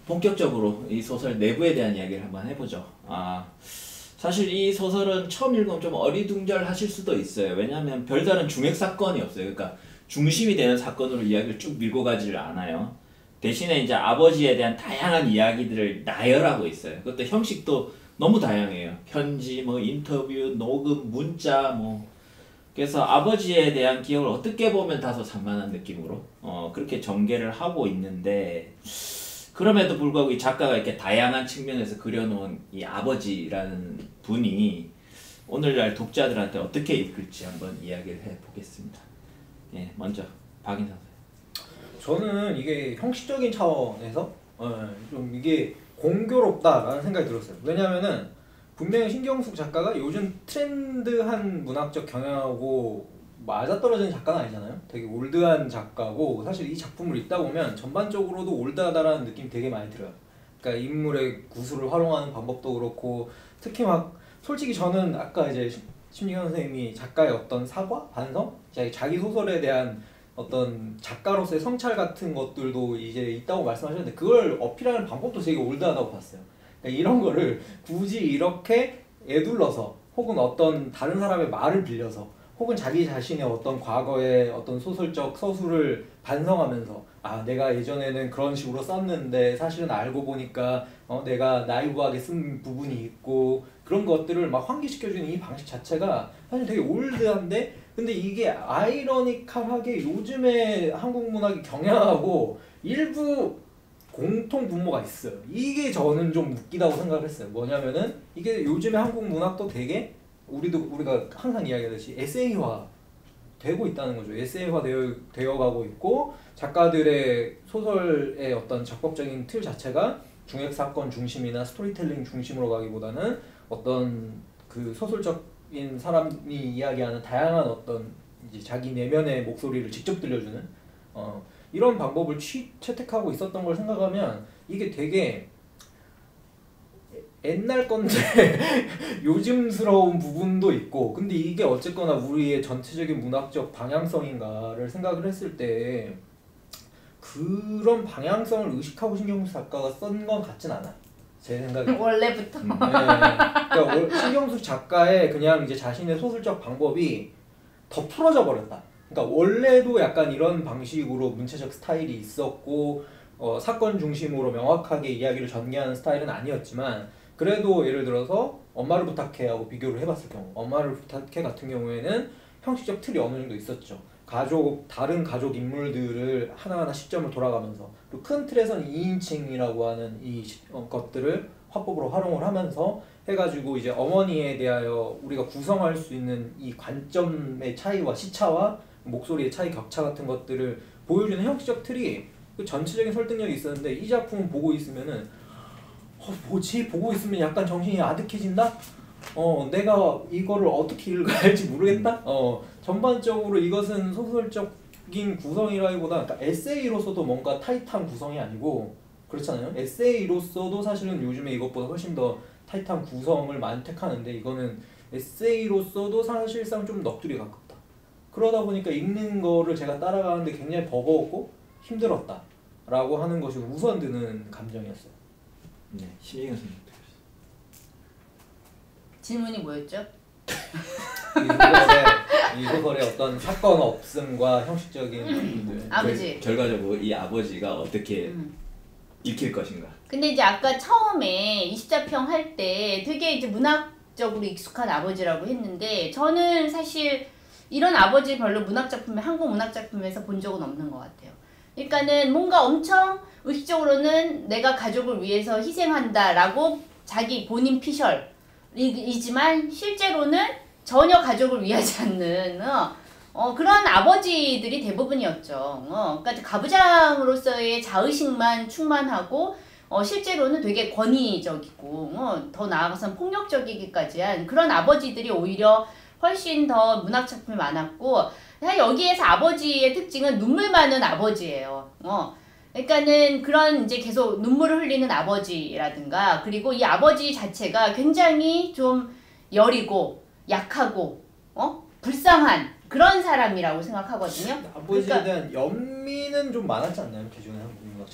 본격적으로 이 소설 내부에 대한 이야기를 한번 해보죠. 사실 이 소설은 처음 읽으면 좀 어리둥절하실 수도 있어요. 왜냐하면 별다른 중핵 사건이 없어요. 그러니까 중심이 되는 사건으로 이야기를 쭉 밀고 가지를 않아요. 대신에 이제 아버지에 대한 다양한 이야기들을 나열하고 있어요. 그것도 형식도 너무 다양해요. 편지, 뭐 인터뷰, 녹음, 문자, 뭐 그래서 아버지에 대한 기억을 어떻게 보면 다소 산만한 느낌으로 그렇게 전개를 하고 있는데, 그럼에도 불구하고 이 작가가 이렇게 다양한 측면에서 그려놓은 이 아버지라는 분이 오늘날 독자들한테 어떻게 이끌지 한번 이야기를 해보겠습니다. 예, 먼저 박인상 선생님. 저는 이게 형식적인 차원에서 좀 이게 공교롭다라는 생각이 들었어요. 왜냐하면은 분명히 신경숙 작가가 요즘 트렌드한 문학적 경향하고 맞아떨어지는 작가는 아니잖아요. 되게 올드한 작가고, 사실 이 작품을 읽다 보면 전반적으로도 올드하다라는 느낌이 되게 많이 들어요. 그러니까 인물의 구술을 활용하는 방법도 그렇고, 특히 막 솔직히 저는 아까 이제 심리경 선생님이 작가의 어떤 사과? 반성? 자기 소설에 대한 어떤 작가로서의 성찰 같은 것들도 이제 있다고 말씀하셨는데, 그걸 어필하는 방법도 되게 올드하다고 봤어요. 그러니까 이런 거를 굳이 이렇게 에둘러서, 혹은 어떤 다른 사람의 말을 빌려서, 혹은 자기 자신의 어떤 과거의 어떤 소설적 서술을 반성하면서, 내가 예전에는 그런 식으로 썼는데 사실은 알고 보니까 내가 나이브하게 쓴 부분이 있고, 그런 것들을 막 환기시켜주는 이 방식 자체가 사실 되게 올드한데, 근데 이게 아이러니컬하게 요즘의 한국 문학이 경향하고 일부 공통 분모가 있어요. 이게 저는 좀 웃기다고 생각을 했어요. 뭐냐면은 이게 요즘의 한국 문학도 되게 우리가 항상 이야기하듯이 에세이화 되고 있다는 거죠. 에세이화 되어 가고 있고, 작가들의 소설의 어떤 작법적인 틀 자체가 중핵 사건 중심이나 스토리텔링 중심으로 가기보다는 어떤 그 소설적인 사람이 이야기하는 다양한 어떤 이제 자기 내면의 목소리를 직접 들려주는 이런 방법을 채택하고 있었던 걸 생각하면 이게 되게 옛날 건데 요즘스러운 부분도 있고, 근데 이게 어쨌거나 우리의 전체적인 문학적 방향성인가를 생각을 했을 때 그런 방향성을 의식하고 신경숙 작가가 쓴 건 같진 않아요. 제 생각에. 원래부터. 네. 그러니까 신경숙 작가의 그냥 이제 자신의 소설적 방법이 더 풀어져 버렸다. 그러니까 원래도 약간 이런 방식으로 문체적 스타일이 있었고, 사건 중심으로 명확하게 이야기를 전개하는 스타일은 아니었지만, 그래도 예를 들어서 엄마를 부탁해 하고 비교를 해봤을 경우, 엄마를 부탁해 같은 경우에는 형식적 틀이 어느 정도 있었죠. 다른 가족 인물들을 하나하나 시점을 돌아가면서, 그리고 큰 틀에서는 2인칭이라고 하는 이 것들을 화법으로 활용을 하면서 해가지고 이제 어머니에 대하여 우리가 구성할 수 있는 이 관점의 차이와 시차와 목소리의 차이, 격차 같은 것들을 보여주는 형식적 틀이 그 전체적인 설득력이 있었는데, 이 작품을 보고 있으면은 뭐지? 보고 있으면 약간 정신이 아득해진다? 내가 이거를 어떻게 읽어야 할지 모르겠다? 전반적으로 이것은 소설적인 구성이라기보다, 그러니까 에세이로서도 뭔가 타이트한 구성이 아니고, 그렇잖아요? 에세이로서도 사실은 요즘에 이것보다 훨씬 더 타이트한 구성을 많이 택하는데, 이거는 에세이로서도 사실상 좀 넋두리 가깝다. 그러다 보니까 읽는 거를 제가 따라가는데 굉장히 버거웠고 힘들었다 라고 하는 것이 우선 드는 감정이었어요. 네, 심리경 선생님. 질문이 뭐였죠? 이 소설의 어떤 사건 없음과 형식적인 부분들. 아버지. 결과적으로 이 아버지가 어떻게 읽힐 것인가. 근데 이제 아까 처음에 20자평 할 때 되게 이제 문학적으로 익숙한 아버지라고 했는데, 저는 사실 이런 아버지 별로 한국 문학 작품에서 본 적은 없는 것 같아요. 그러니까는 뭔가 엄청 의식적으로는 내가 가족을 위해서 희생한다라고 자기 본인 피셜이지만 실제로는 전혀 가족을 위하지 않는 그런 아버지들이 대부분이었죠. 그러니까 가부장으로서의 자의식만 충만하고 실제로는 되게 권위적이고 더 나아가서는 폭력적이기까지 한 그런 아버지들이 오히려 훨씬 더 문학 작품이 많았고, 여기에서 아버지의 특징은 눈물 많은 아버지예요. 그러니까는 그런 이제 계속 눈물을 흘리는 아버지라든가, 그리고 이 아버지 자체가 굉장히 좀 여리고 약하고 불쌍한 그런 사람이라고 생각하거든요. 아버지에 대한 연민은 좀 많았지 않나요? 기존의 한국 문학 작품.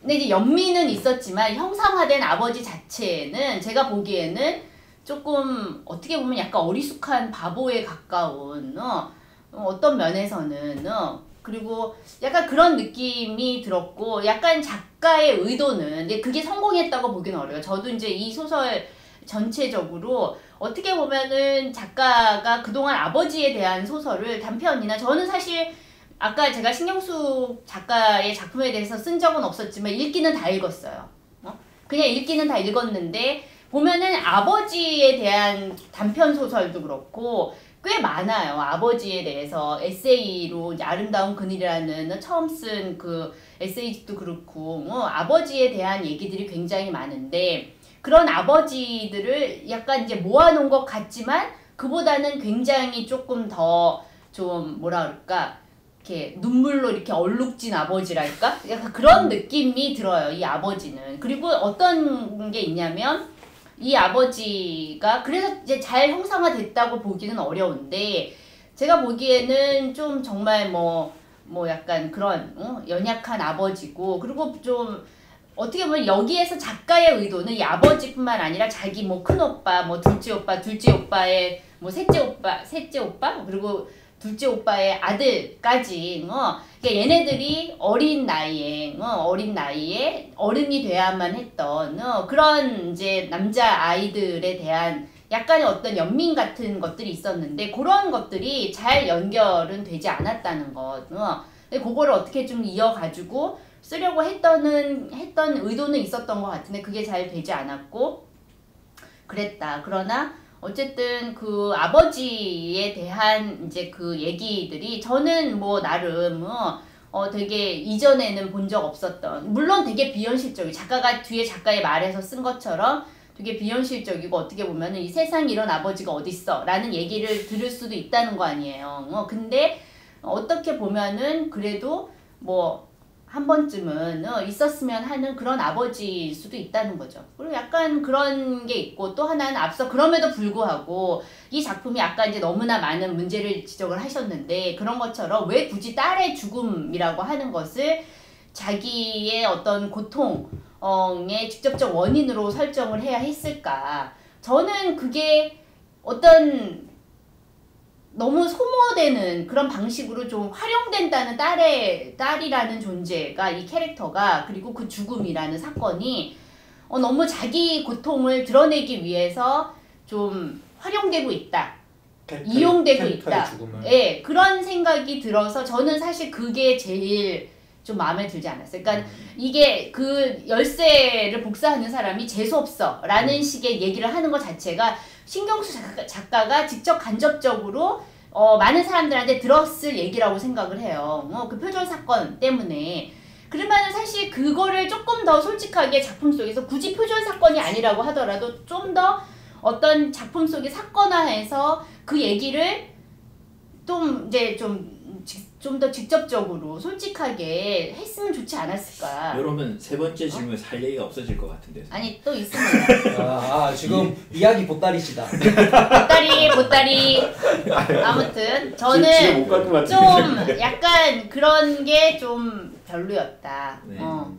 근데 이제 연민은 있었지만 형상화된 아버지 자체는 제가 보기에는 조금 어떻게 보면 약간 어리숙한 바보에 가까운 어떤 면에서는 그리고 약간 그런 느낌이 들었고 약간 작가의 의도는 이제 그게 성공했다고 보기는 어려워요. 저도 이제 이 소설 전체적으로 어떻게 보면은 작가가 그동안 아버지에 대한 소설을 단편이나 저는 사실 아까 제가 신경숙 작가의 작품에 대해서 쓴 적은 없었지만 읽기는 다 읽었어요. 그냥 읽기는 다 읽었는데 보면은 아버지에 대한 단편 소설도 그렇고 꽤 많아요. 아버지에 대해서 에세이로 이제 아름다운 그늘이라는 처음 쓴 그 에세이집도 그렇고 아버지에 대한 얘기들이 굉장히 많은데 그런 아버지들을 약간 이제 모아놓은 것 같지만 그보다는 굉장히 조금 더 좀 뭐라 그럴까 이렇게 눈물로 이렇게 얼룩진 아버지랄까? 약간 그런 느낌이 들어요. 이 아버지는. 그리고 어떤 게 있냐면 이 아버지가 그래서 이제 잘 형상화됐다고 보기는 어려운데 제가 보기에는 좀 정말 뭐 약간 그런 연약한 아버지고 그리고 좀 어떻게 보면 여기에서 작가의 의도는 이 아버지뿐만 아니라 자기 뭐 큰오빠, 뭐 둘째 오빠의 뭐 셋째 오빠 그리고 둘째 오빠의 아들까지 그러니까 얘네들이 어린 나이에 어른이 돼야만 했던 그런 이제 남자 아이들에 대한 약간의 어떤 연민 같은 것들이 있었는데 그런 것들이 잘 연결은 되지 않았다는 것. 근데 그거를 어떻게 좀 이어가지고 쓰려고 했던 의도는 있었던 것 같은데 그게 잘 되지 않았고 그랬다. 그러나 어쨌든 그 아버지에 대한 이제 그 얘기들이 저는 뭐 나름 되게 이전에는 본 적 없었던 물론 되게 비현실적이고 작가가 뒤에 작가의 말에서 쓴 것처럼 되게 비현실적이고 어떻게 보면은 이 세상에 이런 아버지가 어딨어 라는 얘기를 들을 수도 있다는 거 아니에요. 근데 어떻게 보면은 그래도 뭐 한 번쯤은 있었으면 하는 그런 아버지일 수도 있다는 거죠. 그리고 약간 그런 게 있고 또 하나는 앞서 그럼에도 불구하고 이 작품이 아까 이제 너무나 많은 문제를 지적을 하셨는데 그런 것처럼 왜 굳이 딸의 죽음이라고 하는 것을 자기의 어떤 고통의 직접적 원인으로 설정을 해야 했을까. 저는 그게 어떤 너무 소모되는 그런 방식으로 좀 활용된다는 딸이라는 존재가 이 캐릭터가 그리고 그 죽음이라는 사건이 너무 자기 고통을 드러내기 위해서 좀 활용되고 있다. 이용되고 있다. 예, 그런 생각이 들어서 저는 사실 그게 제일 좀 마음에 들지 않았어요. 그러니까 이게 그 열쇠를 복사하는 사람이 재수없어 라는 식의 얘기를 하는 것 자체가 신경수 작가가 직접 간접적으로 많은 사람들한테 들었을 얘기라고 생각을 해요. 그 표절 사건 때문에. 그러면 사실 그거를 조금 더 솔직하게 작품 속에서 굳이 표절 사건이 아니라고 하더라도 좀 더 어떤 작품 속의 사건화해서 그 얘기를 좀 이제 좀 더 직접적으로 솔직하게 했으면 좋지 않았을까. 이러면 세 번째 질문에 살 얘기가 없어질 것 같은데. 아니 또 있습니다. 지금 이야기 보따리시다. 보따리. 아무튼 저는 좀 약간 그런 게 좀 별로였다. 네.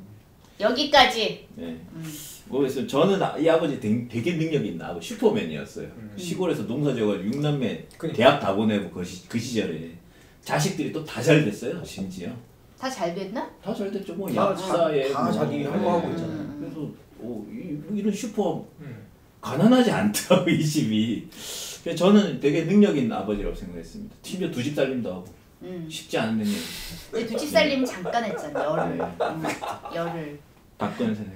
여기까지. 네. 모르겠어요. 저는 이 아버지 되게 능력이 있는 아버지 슈퍼맨이었어요. 시골에서 농사지어가지고 6남매 대학 다 보내고 그 시절에 자식들이 또 다 잘 됐어요. 심지어 다 잘 됐나? 다 잘 됐죠. 뭐 다 약사에 다 자기 한 거 하고 있잖아요. 그래서 이런 슈퍼 가난하지 않더라고 이 집이. 그래서 저는 되게 능력 있는 아버지라고 생각했습니다. 심지어 2집 살림도 하고 쉽지 않은 능력. 근데 2집 살림 잠깐 했잖아. 열흘. 열흘. 박건선에.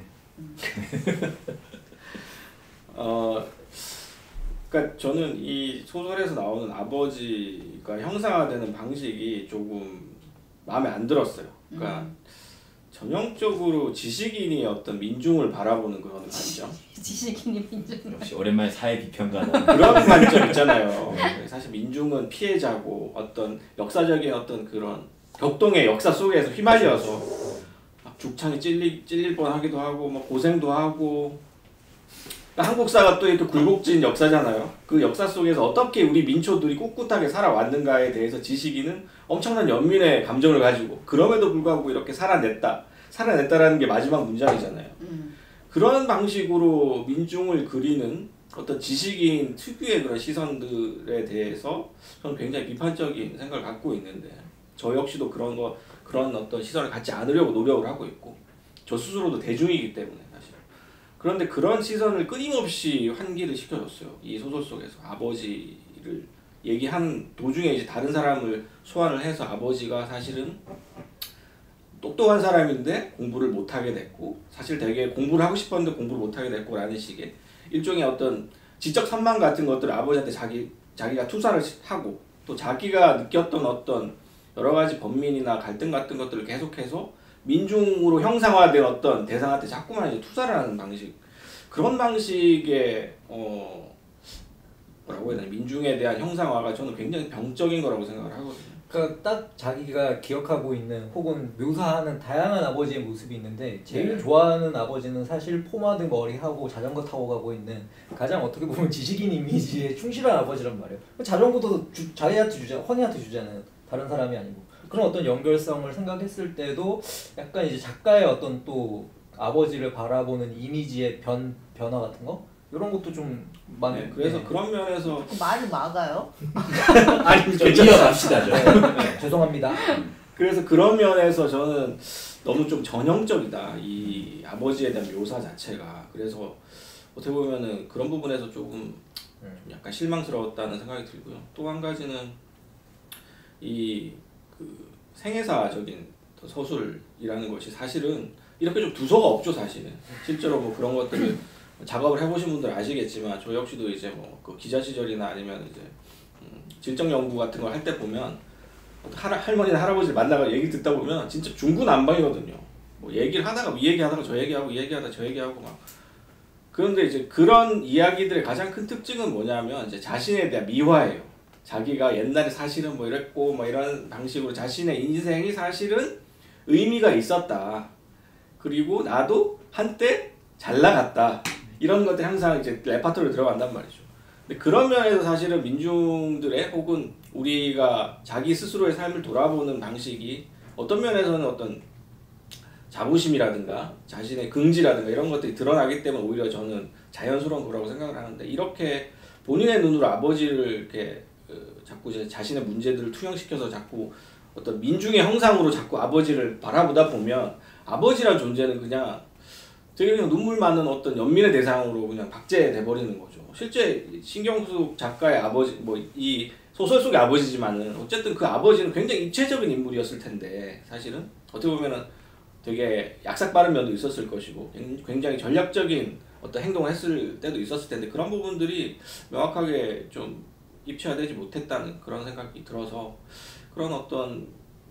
그러니까 저는 이 소설에서 나오는 아버지가 형상화되는 방식이 조금 마음에 안 들었어요. 그러니까 전형적으로 지식인이 어떤 민중을 바라보는 그런 관점. 지식인이 민중. 역시 오랜만에 사회 비평가다. 그런 관점 있잖아요. 사실 민중은 피해자고 어떤 역사적인 어떤 그런 격동의 역사 속에서 휘말려서 막 죽창에 찔릴 뻔하기도 하고 막 고생도 하고. 한국사가 또 이렇게 굴곡진 역사잖아요. 그 역사 속에서 어떻게 우리 민초들이 꿋꿋하게 살아왔는가에 대해서 지식인은 엄청난 연민의 감정을 가지고 그럼에도 불구하고 이렇게 살아냈다. 살아냈다라는 게 마지막 문장이잖아요. 그런 방식으로 민중을 그리는 어떤 지식인 특유의 그런 시선들에 대해서 저는 굉장히 비판적인 생각을 갖고 있는데 저 역시도 그런 어떤 시선을 갖지 않으려고 노력을 하고 있고 저 스스로도 대중이기 때문에 사실. 그런데 그런 시선을 끊임없이 환기를 시켜줬어요. 이 소설 속에서 아버지를 얘기한 도중에 이제 다른 사람을 소환을 해서 아버지가 사실은 똑똑한 사람인데 공부를 못하게 됐고 사실 되게 공부를 하고 싶었는데 공부를 못하게 됐고 라는 식의 일종의 어떤 지적 선망 같은 것들을 아버지한테 자기가 투사를 하고 또 자기가 느꼈던 어떤 여러 가지 번민이나 갈등 같은 것들을 계속해서 민중으로 형상화된 어떤 대상한테 자꾸만 이제 투사를 하는 방식 그런 방식의 뭐라고 해야 되나 민중에 대한 형상화가 저는 굉장히 병적인 거라고 생각을 하거든요. 그러니까 딱 자기가 기억하고 있는 혹은 묘사하는 다양한 아버지의 모습이 있는데 제일 좋아하는 아버지는 사실 포마드 머리하고 자전거 타고 가고 있는 가장 어떻게 보면 지식인 이미지에 충실한 아버지란 말이에요. 자전거도 자기한테 주잖아요. 헌이한테 주잖아요. 다른 사람이 아니고. 그런 어떤 연결성을 생각했을 때도 약간 이제 작가의 어떤 또 아버지를 바라보는 이미지의 변화 같은 거? 이런 것도 좀 많이. 네, 그래서 그런 면에서 말을 막아요? 아니 좀 이어갑시다 좀. 죄송합니다. 그래서 그런 면에서 저는 너무 좀 전형적이다 이 아버지에 대한 묘사 자체가. 그래서 어떻게 보면은 그런 부분에서 조금 약간 실망스러웠다는 생각이 들고요. 또 한 가지는 이 그 생애사적인 서술이라는 것이 사실은 이렇게 좀 두서가 없죠 사실은. 실제로 뭐 그런 것들을 작업을 해보신 분들 아시겠지만 저 역시도 이제 뭐 그 기자 시절이나 아니면 이제 질적 연구 같은 걸 할 때 보면 할머니나 할아버지를 만나가 얘기 듣다 보면 진짜 중구난방이거든요. 뭐 얘기를 하다가 이 얘기하다가 저 얘기하고 이 얘기하다 저 얘기하고 막. 그런데 이제 그런 이야기들의 가장 큰 특징은 뭐냐면 이제 자신에 대한 미화예요. 자기가 옛날에 사실은 뭐 이랬고 뭐 이런 방식으로 자신의 인생이 사실은 의미가 있었다. 그리고 나도 한때 잘 나갔다. 이런 것들이 항상 이제 레파토리로 들어간단 말이죠. 근데 그런 면에서 사실은 민중들의 혹은 우리가 자기 스스로의 삶을 돌아보는 방식이 어떤 면에서는 어떤 자부심이라든가 자신의 긍지라든가 이런 것들이 드러나기 때문에 오히려 저는 자연스러운 거라고 생각을 하는데 이렇게 본인의 눈으로 아버지를 이렇게 자꾸 이제 자신의 문제들을 투영시켜서 자꾸 어떤 민중의 형상으로 자꾸 아버지를 바라보다 보면 아버지란 존재는 그냥 되게 그냥 눈물 많은 어떤 연민의 대상으로 그냥 박제돼 버리는 거죠. 실제 신경숙 작가의 아버지 뭐 이 소설 속의 아버지지만은 어쨌든 그 아버지는 굉장히 입체적인 인물이었을 텐데 사실은 어떻게 보면은 되게 약삭 빠른 면도 있었을 것이고 굉장히 전략적인 어떤 행동을 했을 때도 있었을 텐데 그런 부분들이 명확하게 좀 입체화되지 못했다는 그런 생각이 들어서 그런 어떤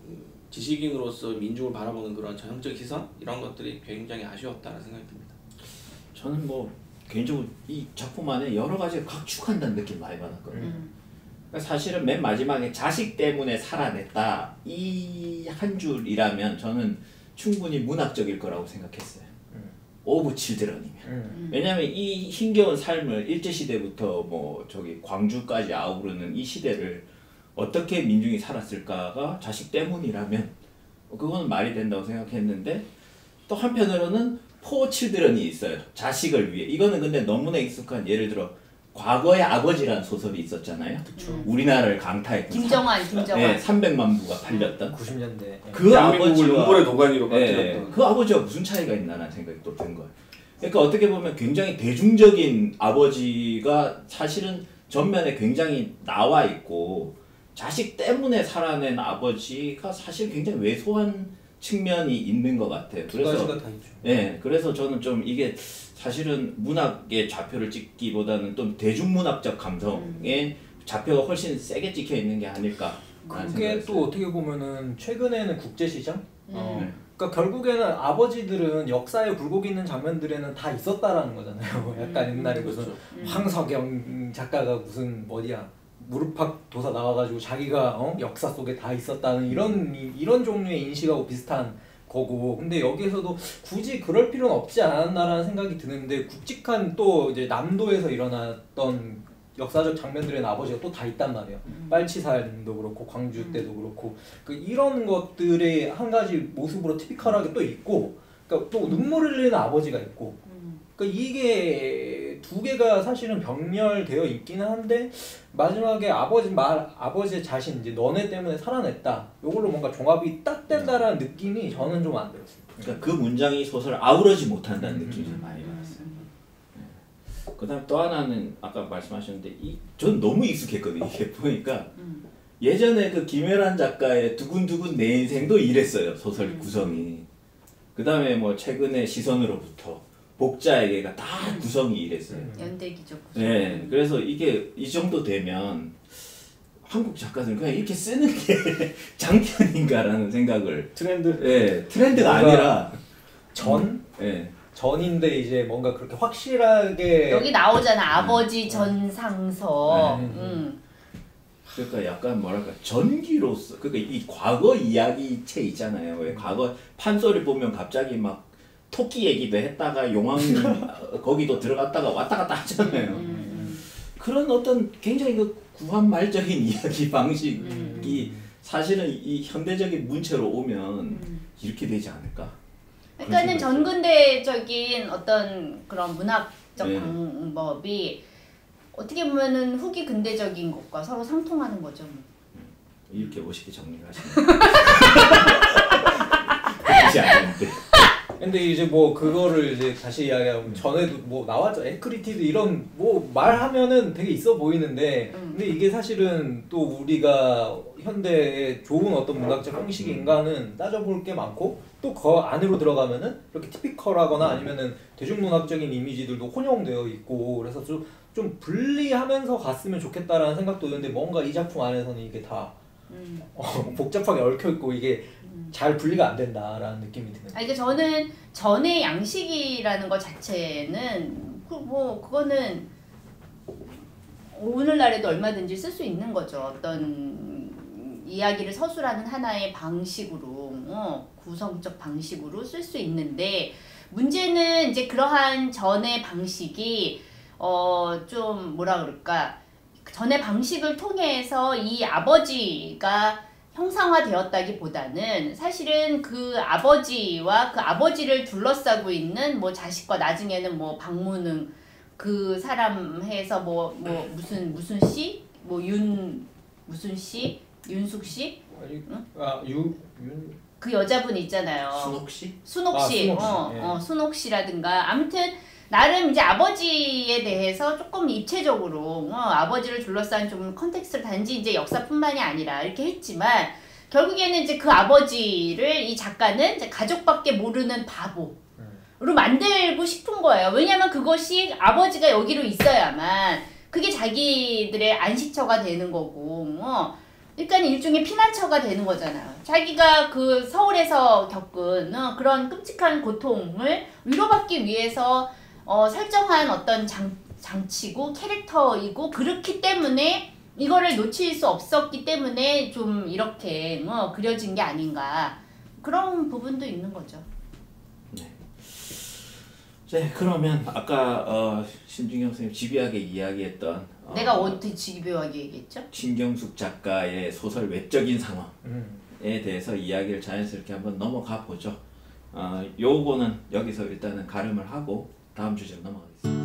지식인으로서 민중을 바라보는 그런 전형적 시선 이런 것들이 굉장히 아쉬웠다는 생각이 듭니다. 저는 뭐 개인적으로 이 작품 안에 여러 가지 각축한다는 느낌 많이 받았거든요. 그러니까 사실은 맨 마지막에 자식 때문에 살아냈다 이 한 줄이라면 저는 충분히 문학적일 거라고 생각했어요. 오브 칠드런이면. 왜냐하면 이 힘겨운 삶을 일제시대부터 뭐 저기 광주까지 아우르는 이 시대를 어떻게 민중이 살았을까가 자식 때문이라면 그거는 말이 된다고 생각했는데 또 한편으로는 포 칠드런이 있어요. 자식을 위해. 이거는 근데 너무나 익숙한 예를 들어 과거의 아버지라는 소설이 있었잖아요. 우리나라를 강타했고 김정환. 네, 300만 부가 팔렸던 90년대. 그 아버지와 눈물의 도가니로 만들었던 그 아버지와 무슨 차이가 있나라는 생각이 또 든 거예요. 그러니까 어떻게 보면 굉장히 대중적인 아버지가 사실은 전면에 굉장히 나와 있고 자식 때문에 살아낸 아버지가 사실 굉장히 왜소한 측면이 있는 것 같아요. 두 가지가 다 있죠. 네, 그래서 저는 좀 이게 사실은 문학의 좌표를 찍기보다는 좀 대중문학적 감성의 좌표가 훨씬 세게 찍혀 있는 게 아닐까. 그게 또 어떻게 보면은 최근에는 국제시장? 그러니까 결국에는 아버지들은 역사에 굴곡 있는 장면들에는 다 있었다라는 거잖아요. 약간 옛날에 무슨 황석영 작가가 무슨 어디야 무릎팍 도사 나와가지고 자기가 역사 속에 다 있었다는 이런 종류의 인식하고 비슷한 거고. 근데 여기에서도 굳이 그럴 필요는 없지 않았나라는 생각이 드는데 굵직한 또 이제 남도에서 일어났던 역사적 장면들에는 아버지가 또 다 있단 말이에요. 빨치산도 그렇고 광주 때도 그렇고 이런 것들의 한 가지 모습으로 티피컬하게 또 있고, 그러니까 또 눈물을 흘리는 아버지가 있고, 그러니까 이게 두 개가 사실은 병렬되어 있기는 한데 마지막에 아버지 자신 이제 너네 때문에 살아냈다. 이걸로 뭔가 종합이 딱 된다라는 느낌이 저는 좀 안 들었어요. 그러니까 그 문장이 소설을 아우르지 못한다는 느낌이 좀 많이 받았어요. 그다음 또 하나는 아까 말씀하셨는데 전 너무 익숙했거든요. 이게 보니까 예전에 그 김혜란 작가의 두근두근 내 인생도 이랬어요. 소설 구성이. 그다음에 뭐 최근에 시선으로부터 복자에게가 다 구성이 이랬어요. 연대기적 구성. 네, 그래서 이게 이 정도 되면 한국 작가들은 그냥 이렇게 쓰는 게 장편인가라는 생각을 트렌드. 네, 트렌드가 아니라 네. 전인데 이제 뭔가 그렇게 확실하게 여기 나오잖아. 아버지 전상서. 그러니까 약간 뭐랄까 전기로서 그러니까 이 과거 이야기체 있잖아요. 왜 과거 판소리 보면 갑자기 막 토끼 얘기도 했다가 용왕 거기도 들어갔다가 왔다 갔다 하잖아요. 그런 어떤 굉장히 그 구한말적인 이야기 방식이 사실은 이 현대적인 문체로 오면 이렇게 되지 않을까? 그러니까는 전근대적인 어떤 그런 문학적 방법이 어떻게 보면은 후기 근대적인 것과 서로 상통하는 거죠. 이렇게 멋있게 정리를 하시네요. 그렇지 않은데. 근데 이제 뭐 그거를 이제 다시 이야기하면 전에도 뭐 나왔죠. 엔크리티드 이런 뭐 말하면은 되게 있어 보이는데 근데 이게 사실은 또 우리가 현대의 좋은 어떤 문학적 형식인가는 따져볼 게 많고 또 그 안으로 들어가면은 이렇게 티피컬하거나 아니면은 대중문학적인 이미지들도 혼용되어 있고 그래서 좀 분리하면서 갔으면 좋겠다라는 생각도 드는데 뭔가 이 작품 안에서는 이게 다 복잡하게 얽혀 있고 이게 잘 분리가 안 된다라는 느낌이 드는. 그러니까 저는 전의 양식이라는 것 자체는 그거는 오늘날에도 얼마든지 쓸 수 있는 거죠. 어떤 이야기를 서술하는 하나의 방식으로 구성적 방식으로 쓸 수 있는데 문제는 이제 그러한 전의 방식이 좀 뭐라 그럴까 전의 방식을 통해서 이 아버지가 형상화되었다기보다는 사실은 그 아버지와 그 아버지를 둘러싸고 있는 뭐 자식과 나중에는 뭐 박문흥 그 사람 해서 뭐 무슨 씨? 뭐 무슨 씨? 윤숙 씨? 그 여자분 있잖아요. 순옥 씨? 순옥 씨. 순옥 씨라든가 아무튼 나름 이제 아버지에 대해서 조금 입체적으로 아버지를 둘러싼 좀 컨텍스트를 단지 이제 역사뿐만이 아니라 이렇게 했지만 결국에는 이제 그 아버지를 이 작가는 이제 가족밖에 모르는 바보로 만들고 싶은 거예요. 왜냐하면 그것이 아버지가 여기로 있어야만 그게 자기들의 안식처가 되는 거고 그러니까 일종의 피난처가 되는 거잖아요. 자기가 그 서울에서 겪은 그런 끔찍한 고통을 위로받기 위해서 설정한 어떤 장치고 캐릭터이고 그렇기 때문에 이거를 놓칠 수 없었기 때문에 좀 이렇게 그려진 게 아닌가 그런 부분도 있는 거죠. 네, 그러면 아까 신중경 선생님 집요하게 이야기했던 내가 어떻게 집요하게 얘기했죠? 신경숙 작가의 소설 외적인 상황에 대해서 이야기를 자연스럽게 한번 넘어가 보죠. 요거는 여기서 일단은 가름을 하고 다음 주제로 넘어가겠습니다.